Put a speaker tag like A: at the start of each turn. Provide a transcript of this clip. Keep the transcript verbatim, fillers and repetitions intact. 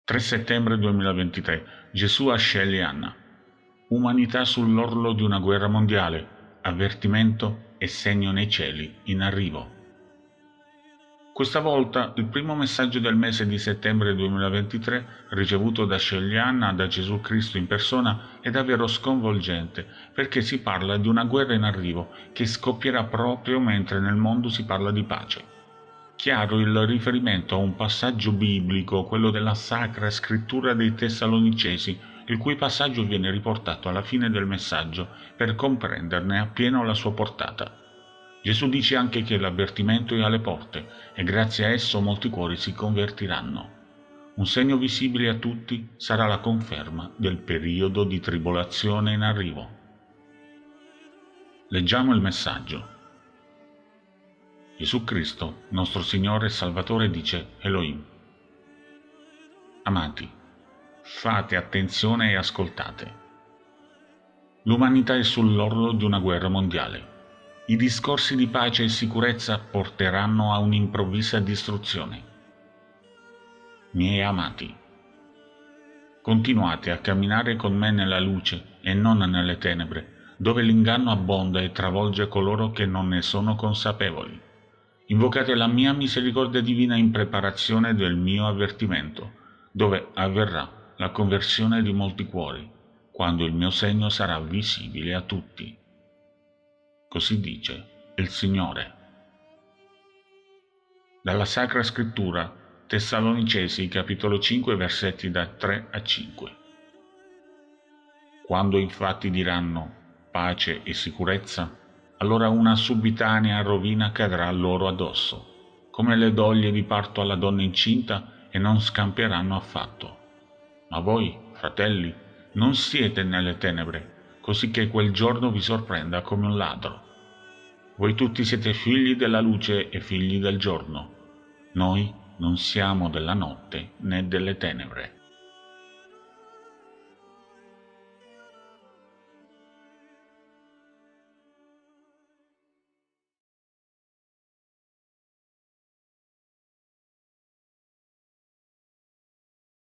A: tre settembre duemilaventitré. Gesù a Shelly Anna. Umanità sull'orlo di una guerra mondiale. Avvertimento e segno nei cieli in arrivo. Questa volta il primo messaggio del mese di settembre duemilaventitré, ricevuto da Shelly Anna da Gesù Cristo in persona, è davvero sconvolgente, perché si parla di una guerra in arrivo che scoppierà proprio mentre nel mondo si parla di pace. Chiaro il riferimento a un passaggio biblico, quello della Sacra Scrittura dei Tessalonicesi, il cui passaggio viene riportato alla fine del messaggio per comprenderne appieno la sua portata. Gesù dice anche che l'avvertimento è alle porte e grazie a esso molti cuori si convertiranno. Un segno visibile a tutti sarà la conferma del periodo di tribolazione in arrivo. Leggiamo il messaggio. Gesù Cristo, nostro Signore e Salvatore, dice Elohim. Amati, fate attenzione e ascoltate. L'umanità è sull'orlo di una guerra mondiale. I discorsi di pace e sicurezza porteranno a un'improvvisa distruzione. Miei amati, continuate a camminare con me nella luce e non nelle tenebre, dove l'inganno abbonda e travolge coloro che non ne sono consapevoli. Invocate la mia misericordia divina in preparazione del mio avvertimento, dove avverrà la conversione di molti cuori, quando il mio segno sarà visibile a tutti. Così dice il Signore. Dalla Sacra Scrittura, Tessalonicesi, capitolo cinque, versetti da tre a cinque. Quando infatti diranno pace e sicurezza, allora una subitanea rovina cadrà loro addosso, come le doglie di parto alla donna incinta, e non scampieranno affatto. Ma voi, fratelli, non siete nelle tenebre, così che quel giorno vi sorprenda come un ladro. Voi tutti siete figli della luce e figli del giorno. Noi non siamo della notte né delle tenebre.